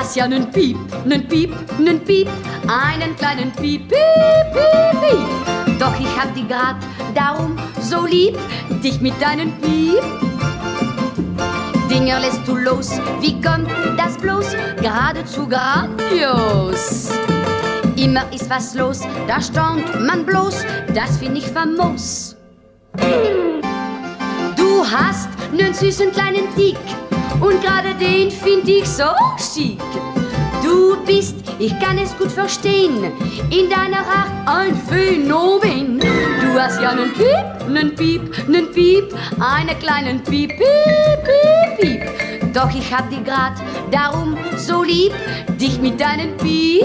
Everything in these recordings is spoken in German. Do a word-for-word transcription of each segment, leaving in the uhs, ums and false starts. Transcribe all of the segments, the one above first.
hast ja nen Piep, nen Piep, nen Piep, einen kleinen Piep, Piep, Piep, Piep. Doch ich hab dich grad darum so lieb, dich mit deinen Piep. Dinger lässt du los, wie kommt das bloß? Geradezu grandios. Immer ist was los, da staunt man bloß, das find ich famos. Du hast nen süßen kleinen Tick und gerade den find ich so schick. Du bist, ich kann es gut verstehen, in deiner Art ein Phänomen. Du hast ja nen Piep, nen Piep, nen Piep, einen kleinen Piep, Piep, Piep, Piep. Doch ich hab dich grad darum so lieb, dich mit deinen Piep.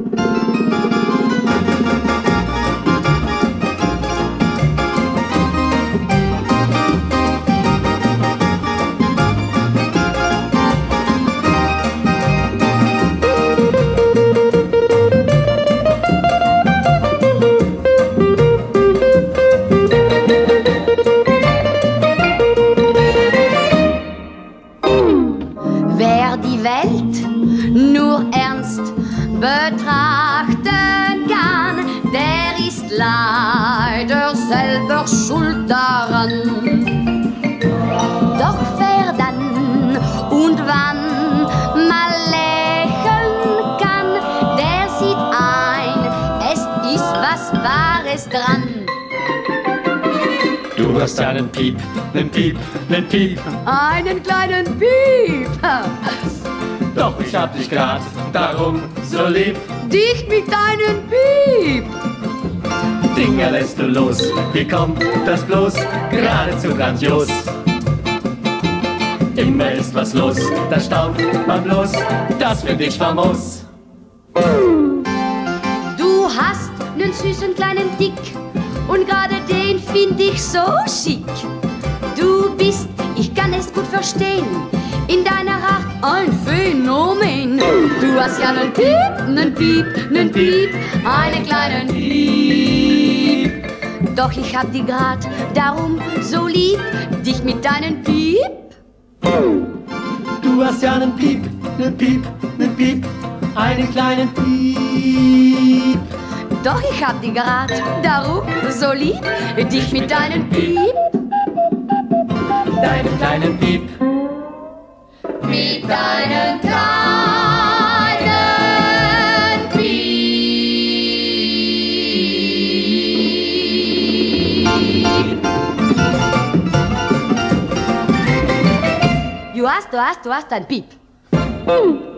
Wer die Welt nur ernst betrachten kann, der ist leider selber schuld daran. Doch wer dann und wann mal lächeln kann, der sieht ein, es ist was Wahres dran. Du hast einen Piep, nen Piep, nen Piep, Einen kleinen Piep. doch ich hab dich grad darum so lieb. Dich mit deinen Piep. Dinger lässt du los, wie kommt das bloß? Geradezu grandios. Immer ist was los, da staunt man bloß, das find ich famos. Du hast nen süßen kleinen Dick und gerade den find ich so schick. Du bist, ich kann es gut verstehen, in deiner Art ein Phänomen. Du hast ja nen Piep, nen Piep, nen Piep, einen kleinen Piep. Doch ich hab dich grad darum so lieb, dich mit deinen Piep. Du hast ja nen Piep, nen Piep, nen Piep, einen kleinen Piep. Doch ich hab dich grad darum so lieb, dich mit deinen Piep. Deinen kleinen Piep. Mit deinen kleinen Piep. Du hast, du hast, du hast ein Piep.